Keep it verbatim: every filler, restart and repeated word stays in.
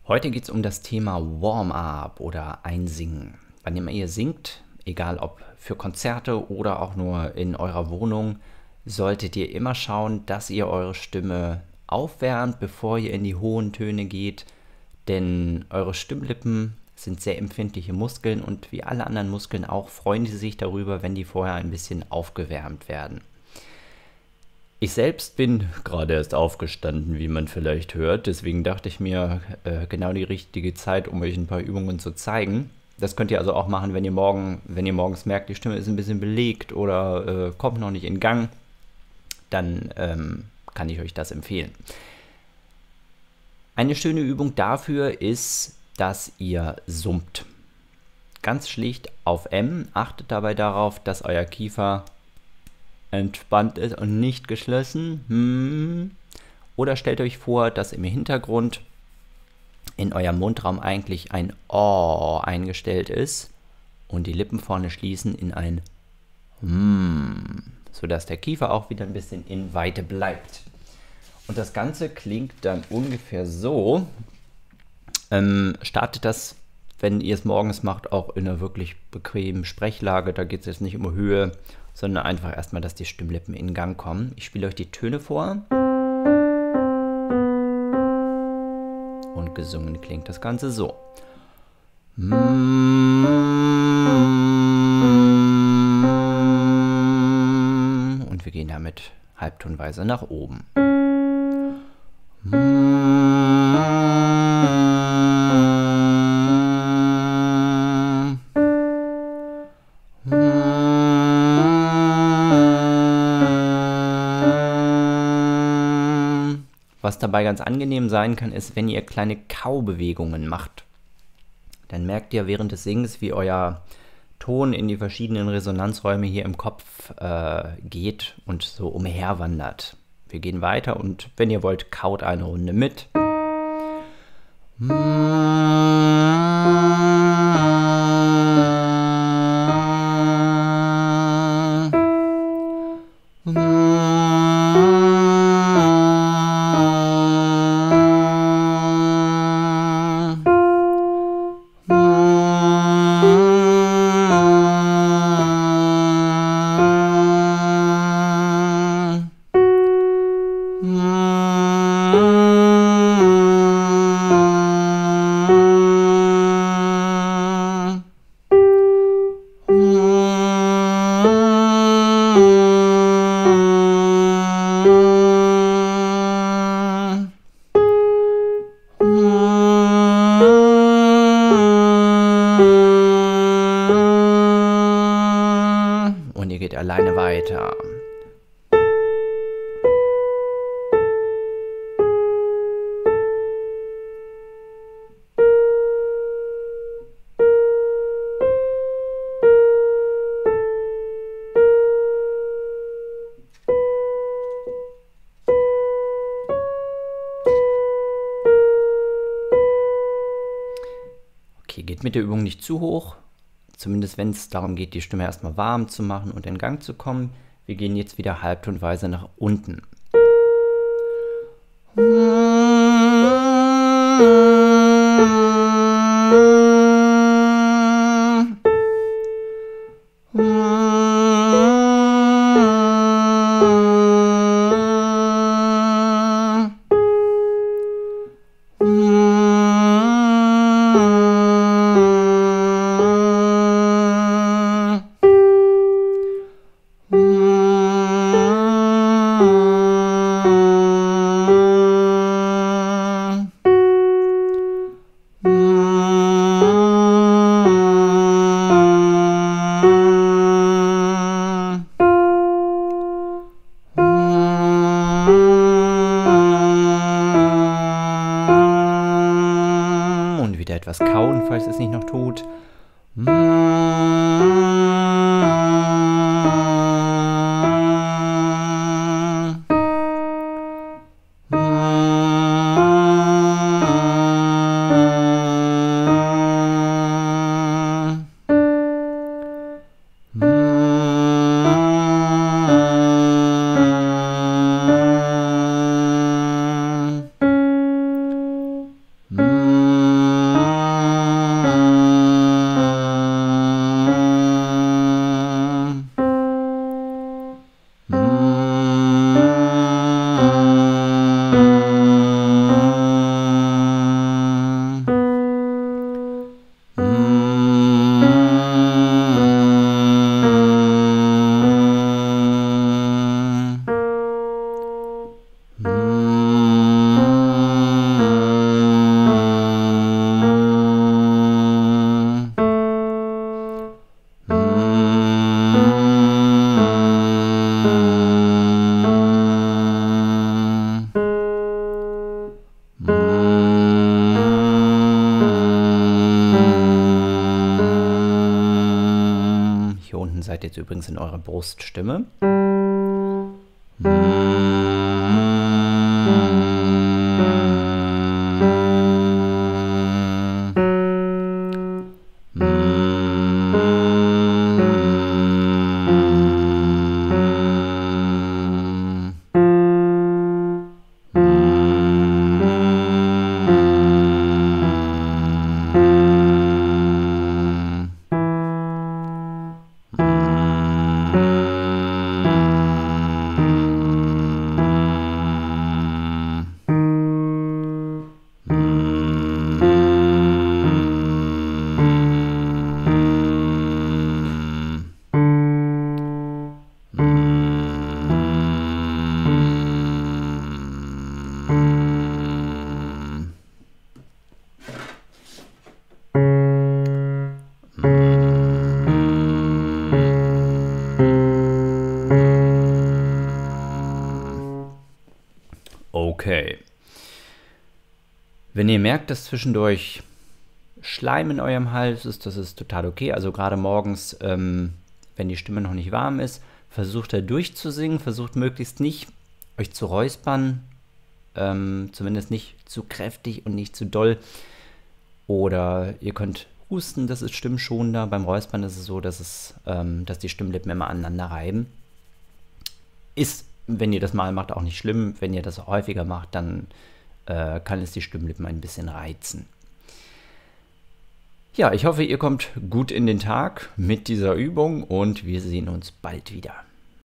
Heute geht es um das Thema Warm-up oder Einsingen. Wann immer ihr singt, egal ob für Konzerte oder auch nur in eurer Wohnung, solltet ihr immer schauen, dass ihr eure Stimme aufwärmt, bevor ihr in die hohen Töne geht. Denn eure Stimmlippen sind sehr empfindliche Muskeln und wie alle anderen Muskeln auch freuen sie sich darüber, wenn die vorher ein bisschen aufgewärmt werden. Ich selbst bin gerade erst aufgestanden, wie man vielleicht hört. Deswegen dachte ich mir, äh, genau die richtige Zeit, um euch ein paar Übungen zu zeigen. Das könnt ihr also auch machen, wenn ihr morgen, wenn ihr morgens merkt, die Stimme ist ein bisschen belegt oder äh, kommt noch nicht in Gang. Dann ähm, kann ich euch das empfehlen. Eine schöne Übung dafür ist, dass ihr summt. Ganz schlicht auf M. Achtet dabei darauf, dass euer Kiefer entspannt ist und nicht geschlossen. Hm. Oder stellt euch vor, dass im Hintergrund in eurem Mundraum eigentlich ein O eingestellt ist und die Lippen vorne schließen in ein Hm, sodass der Kiefer auch wieder ein bisschen in Weite bleibt. Und das Ganze klingt dann ungefähr so. Ähm, startet das, wenn ihr es morgens macht, auch in einer wirklich bequemen Sprechlage. Da geht es jetzt nicht um Höhe, sondern einfach erstmal, dass die Stimmlippen in Gang kommen. Ich spiele euch die Töne vor. Und gesungen klingt das Ganze so. Und wir gehen damit halbtonweise nach oben. Was dabei ganz angenehm sein kann, ist, wenn ihr kleine Kaubewegungen macht. Dann merkt ihr während des Singens, wie euer Ton in die verschiedenen Resonanzräume hier im Kopf äh, geht und so umherwandert. Wir gehen weiter und wenn ihr wollt, kaut eine Runde mit. Und ihr geht alleine weiter. Okay, geht mit der Übung nicht zu hoch. Zumindest wenn es darum geht, die Stimme erstmal warm zu machen und in Gang zu kommen. Wir gehen jetzt wieder halbtonweise nach unten. Und wieder etwas kauen, falls es nicht noch tut. Mm. seid jetzt übrigens in eurer Bruststimme. Okay. Wenn ihr merkt, dass zwischendurch Schleim in eurem Hals ist, das ist total okay. Also gerade morgens, ähm, wenn die Stimme noch nicht warm ist, versucht da durchzusingen, versucht möglichst nicht euch zu räuspern, ähm, zumindest nicht zu kräftig und nicht zu doll. Oder ihr könnt husten, das ist stimmschonender. Beim Räuspern ist es so, dass, es, ähm, dass die Stimmlippen immer aneinander reiben. Ist, wenn ihr das mal macht, auch nicht schlimm. Wenn ihr das häufiger macht, dann äh, kann es die Stimmlippen ein bisschen reizen. Ja, ich hoffe, ihr kommt gut in den Tag mit dieser Übung und wir sehen uns bald wieder.